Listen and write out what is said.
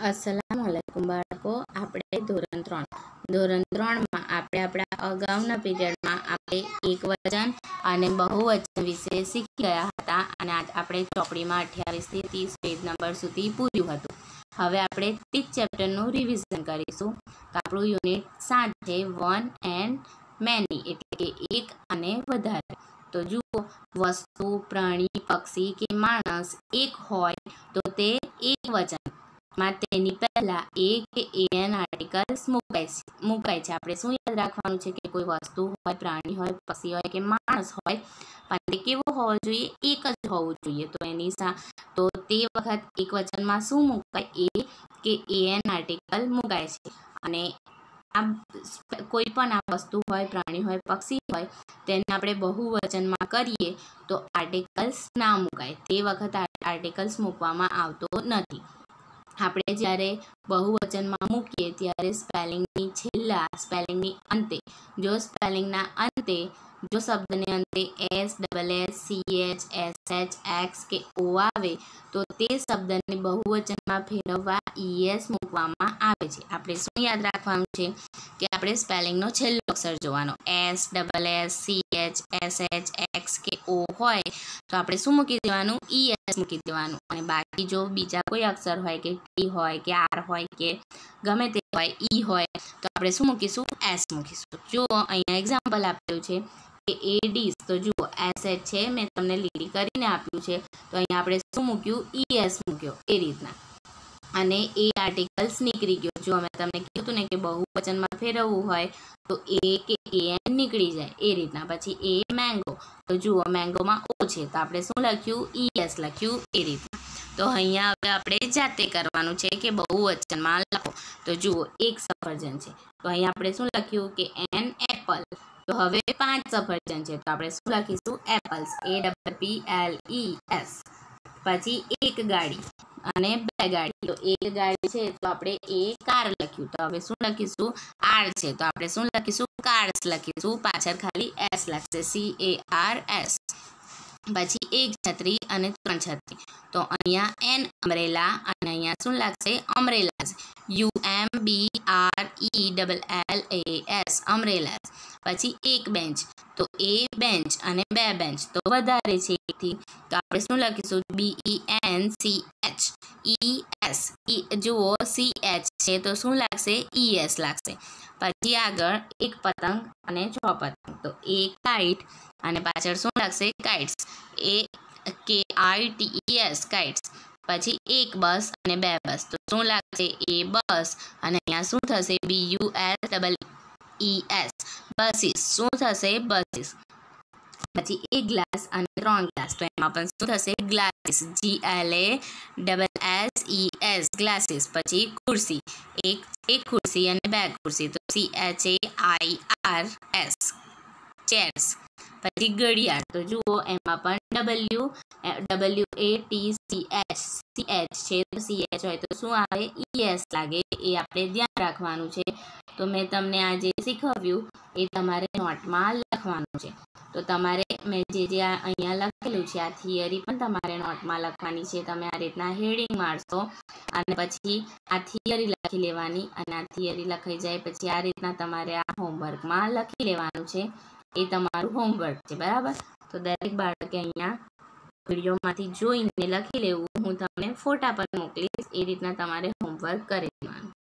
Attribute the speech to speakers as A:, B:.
A: अस्सलामुअलैकुम बाळको। આપણે ધોરણ 3 માં આપણે આપણા અગાઉના પીરિયડમાં આપણે એકવચન અને બહુવચન વિશે શીખી ગયા હતા અને આજ આપણે ચોપડીમાં 28 થી 30 પેજ નંબર સુધી પૂર્યું હતું। હવે આપણે 30 ચેપ્ટરનું રિવિઝન કરીશું। તો આપણું યુનિટ 7 છે વન એન્ડ મેની એટલે કે એક અને વધારે। તો જુઓ, વસ્તુ, પ્રાણી, પક્ષી કે માણસ એક હોય તો તે એકવચન માં તેની પહેલા એ કે એન આર્ટિકલ્સ મુકાય છે। આપણે શું યાદ રાખવાનું છે કે કોઈ વસ્તુ હોય, પ્રાણી હોય, પક્ષી હોય કે માણસ હોય પણ તે કેવો હોવો જોઈએ? એક જ હોવું જોઈએ। તો તે વખત એકવચનમાં શું મુકાય? એ કે એન આર્ટિકલ મુકાય છે। અને કોઈ પણ આ વસ્તુ હોય, પ્રાણી હોય, પક્ષી હોય તેને આપણે બહુવચનમાં કરીએ તો આર્ટિકલ્સ ના મુકાય। તે વખત આર્ટિકલ્સ મૂકવામાં આવતો નથી। આપણે જ્યારે બહુવચનમાં મૂકીએ ત્યારે સ્પેલિંગની છેલ્લા, સ્પેલિંગની અંતે, જો શબ્દને અંતે S, double S, CH, SH, X કે ઓ આવે તો તે શબ્દને બહુવચનમાં ફેરવવા ઈએસ મૂકવામાં આવે છે। આપણે શું યાદ રાખવાનું છે કે આપણે સ્પેલિંગનો છેલ્લો અક્ષર જોવાનો। S, double S, CH, SH, X કે ઓ હોય તો આપણે શું મૂકી દેવાનું? ઈએસ મૂકી દેવાનું। અને બાકી જો બીજા કોઈ અક્ષર હોય કે ટી હોય કે આર હોય કે ગમે તે હોય, ઈ હોય તો આપણે શું મૂકીશું? એસ મૂકીશું। જો અહીંયા એક્ઝામ્પલ આપેલું છે કે એ ડીસ, તો જુઓ એસએચ છે, મેં તમને લીટી કરીને આપ્યું છે તો અહીંયા આપણે શું મૂક્યું? ઈએસ મૂક્યો એ રીતના। અને એ આર્ટિકલ્સ નીકળી ગયો। જો અમે તમને કીધું ને કે બહુવચનમાં ફેરવવું હોય તો એ કે એન નીકળી જાય એ રીતના। પછી એ મેંગો, તો જુઓ મેંગોમાં ઓ છે તો આપણે શું લખ્યું? ઈએસ લખ્યું એ રીતના। તો અહીંયા હવે આપણે જાતે કરવાનું છે કે બહુવચનમાં લખો। તો જુઓ એક સફરજન છે તો અહીંયા આપણે શું લખ્યું કે એન એપલ। તો હવે 5 સફરજન છે તો આપણે શું લખીશું? Apples, APPLES। પછી એક ગાડી અને 2 ગાડી, તો એક ગાડી છે તો આપણે એ કાર લખ્યું। તો હવે શું લખીશું? આર છે તો આપણે શું લખીશું? કાર્સ લખીશું, પાછળ ખાલી એસ લખશે, CARS। પછી એક છત્રી અને 3 છત્રી, તો અહીંયા એન અમ્બ્રેલા અને અહીંયા શું લાગશે? અમ્બ્રેલાસ, UMBRELLAS અમ્બ્રેલાસ। પછી એક બેન્ચ, તો એ બેન્ચ અને 2 બેન્ચ, તો વધારે છે એકથી તો આપણે શું લખીશું? BENCH જુઓ CH છે તો શું લાગશે? ES લાગશે। પછી આગળ એક પતંગ અને 6 પતંગ, તો એ કાઇટ અને પાછળ શું લાગશે? Kites, KITES kites. પછી એક બસ અને 2 બસ, તો શું લાગશે? એ બસ અને અહીંયા શું થશે? BUSEES બસીસ, શું થશે? બસીસ। પછી એક ગ્લાસ અને 3 ગ્લાસ, તો એમાં પણ શું થશે? Glasses, GLASSES glasses. પછી ખુરશી, એક ખુરશી અને 2 ખુરશી, તો CHAIRS ચેર્સ। પછી ઘડિયાળ, તો જુઓ એમાં પણ WATCH છે તો CH હોય તો શું આવે? ES લાગે, એ આપણે ધ્યાન રાખવાનું છે। તો મેં તમને આ જે શીખવ્યું એ તમારે નોટમાં લખવાનું છે। તો તમારે મેં જે અહીંયા લખેલું છે આ થિયરી પણ તમારે નોટમાં લખવાની છે। તમે આ રીતના હેડિંગ મારશો અને પછી આ થિયરી લખી લેવાની અને આ થિયરી લખાઈ જાય પછી આ રીતના તમારે આ હોમવર્કમાં લખી લેવાનું છે। એ તમારું હોમવર્ક છે, બરાબર? તો દરેક બાળકે અહીંયા વિડીયોમાંથી જોઈને લખી લેવું। હું તમને ફોટા પર મોકલીશ, એ રીતના તમારે હોમવર્ક કરી દેવાનું।